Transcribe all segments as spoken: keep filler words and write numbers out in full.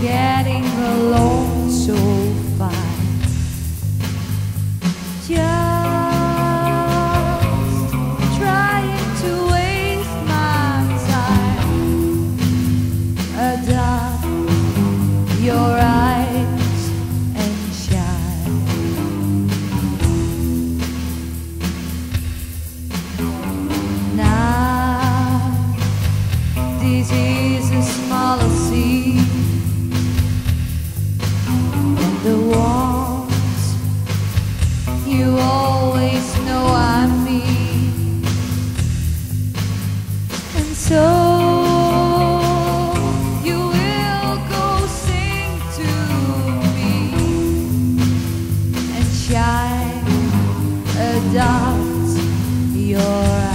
getting along so fine. Just trying to waste my time. Adopt your eyes and shine. Now this is a smaller sea than the ones you always know I mean. And so you will go sing to me and shine, adopt your eyes.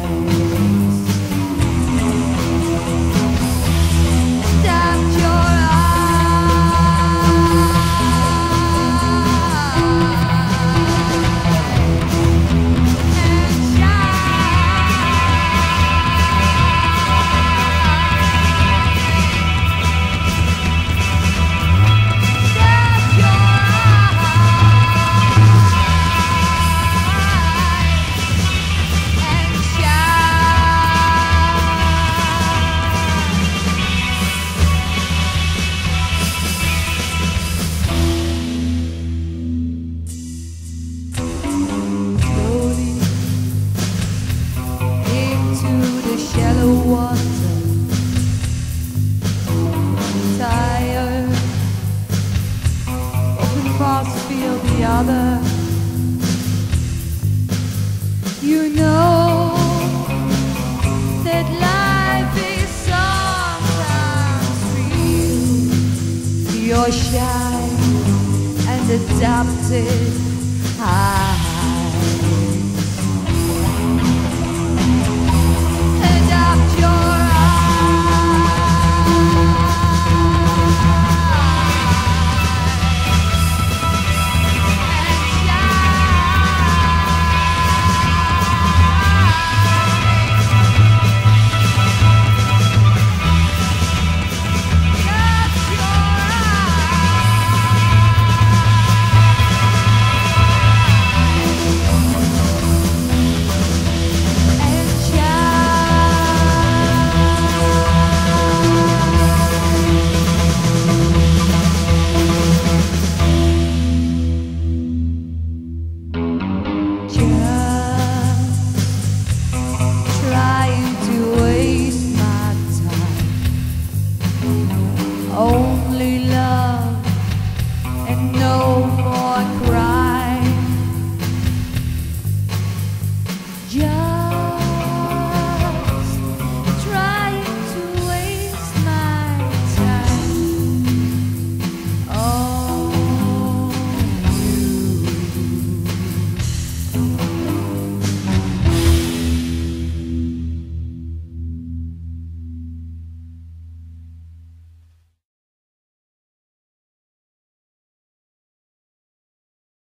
Adopt your water, tired, open cross feel the other. You know that life is sometimes real. You're shy and adapted. High. Adopt your only love and no